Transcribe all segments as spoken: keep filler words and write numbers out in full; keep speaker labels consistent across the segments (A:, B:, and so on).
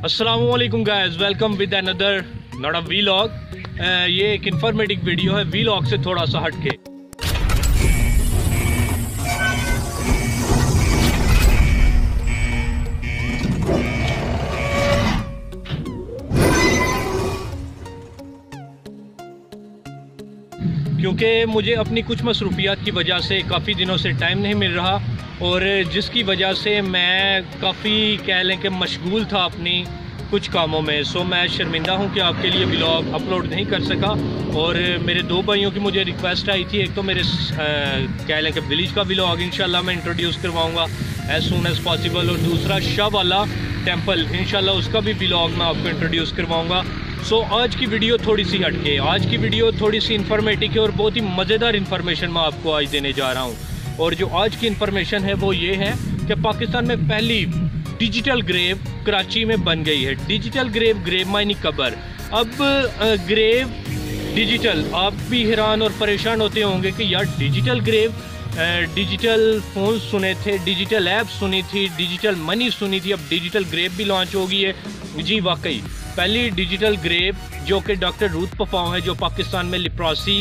A: अस्सलामुअलैकुम guys, welcome with another not a vlog. ये एक इंफॉर्मेटिव वीडियो है, वीलॉग से थोड़ा सा हटके। क्योंकि मुझे अपनी कुछ मसरूफियात की वजह से काफ़ी दिनों से टाइम नहीं मिल रहा और जिसकी वजह से मैं काफ़ी कह लें कि मशगूल था अपनी कुछ कामों में। सो मैं शर्मिंदा हूं कि आपके लिए व्लॉग अपलोड नहीं कर सका। और मेरे दो भाइयों की मुझे रिक्वेस्ट आई थी, एक तो मेरे आ, कह लें कि विलेज का व्लॉग इंशाल्लाह मैं इंट्रोड्यूस करवाऊँगा एज सून एज़ पॉसिबल, और दूसरा शाह वाला टेम्पल इंशाल्लाह उसका भी व्लॉग मैं आपको इंट्रोड्यूस करवाऊँगा। सो so, आज की वीडियो थोड़ी सी हटके, आज की वीडियो थोड़ी सी इन्फॉर्मेटिव है और बहुत ही मज़ेदार इन्फॉर्मेशन मैं आपको आज देने जा रहा हूँ। और जो आज की इन्फॉर्मेशन है वो ये है कि पाकिस्तान में पहली डिजिटल ग्रेव कराची में बन गई है। डिजिटल ग्रेव, ग्रेव मायनी कबर। अब ग्रेव डिजिटल, आप भी हैरान और परेशान होते होंगे कि यार डिजिटल ग्रेव, डिजिटल फ़ोन सुने थे, डिजिटल ऐप सुनी थी, डिजिटल मनी सुनी थी, अब डिजिटल ग्रेव भी लॉन्च हो गई है। जी वाकई, पहली डिजिटल ग्रेव जो कि डॉक्टर रूथ पफाउ है, जो पाकिस्तान में लेप्रोसी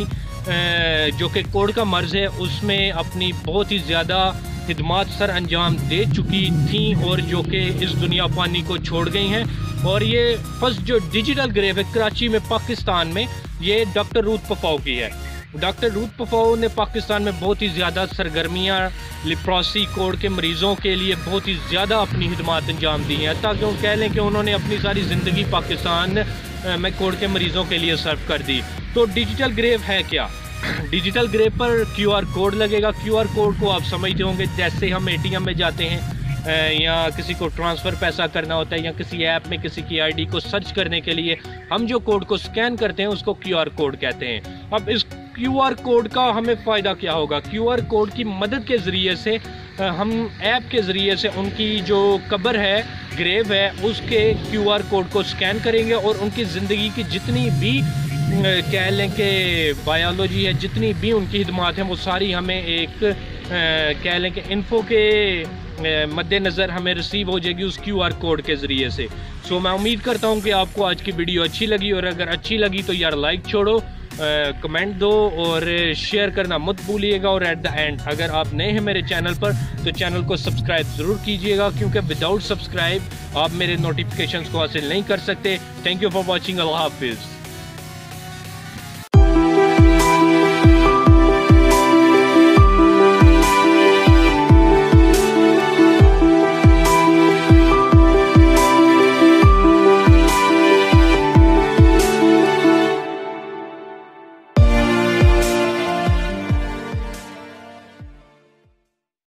A: जो कि कोढ़ का मर्ज़ है, उसमें अपनी बहुत ही ज़्यादा खिदमात सर अंजाम दे चुकी थी और जो कि इस दुनिया फानी को छोड़ गई हैं। और ये फर्स्ट जो डिजिटल ग्रेव है कराची में पाकिस्तान में, ये डॉक्टर रूथ पफाउ की है। डॉक्टर रूथ पफाउ ने पाकिस्तान में बहुत ही ज़्यादा सरगर्मियाँ लेप्रोसी कोढ़ के मरीज़ों के लिए बहुत ही ज़्यादा अपनी खिदमात अंजाम दी हैं, ताकि वो कह लें कि उन्होंने अपनी सारी ज़िंदगी पाकिस्तान में कोढ़ के मरीज़ों के लिए सर्व कर दी। तो डिजिटल ग्रेव है क्या? डिजिटल ग्रेव पर क्यू आर कोड लगेगा। क्यू आर कोड को आप समझते होंगे, जैसे हम ए टी एम में जाते हैं या किसी को ट्रांसफ़र पैसा करना होता है या किसी ऐप में किसी की आईडी को सर्च करने के लिए हम जो कोड को स्कैन करते हैं उसको क्यू आर कोड कहते हैं। अब इस क्यू आर कोड का हमें फ़ायदा क्या होगा? क्यू आर कोड की मदद के ज़रिए से हम ऐप के ज़रिए से उनकी जो कब्र है, ग्रेव है, उसके क्यू आर कोड को स्कैन करेंगे और उनकी ज़िंदगी की जितनी भी कह लें कि बायोलॉजी है, जितनी भी उनकी खिदमात हैं, वो सारी हमें एक कह लें कि इन्फो के मद्देनज़र हमें रिसीव हो जाएगी उस क्यू आर कोड के ज़रिए से। सो मैं उम्मीद करता हूँ कि आपको आज की वीडियो अच्छी लगी, और अगर अच्छी लगी तो यार लाइक छोड़ो, कमेंट दो और शेयर करना मत भूलिएगा। और एट द एंड अगर आप नए हैं मेरे चैनल पर तो चैनल को सब्सक्राइब ज़रूर कीजिएगा, क्योंकि विदाउट सब्सक्राइब आप मेरे नोटिफिकेशंस को हासिल नहीं कर सकते। Thank you for watching. अल्लाह हाफिज़।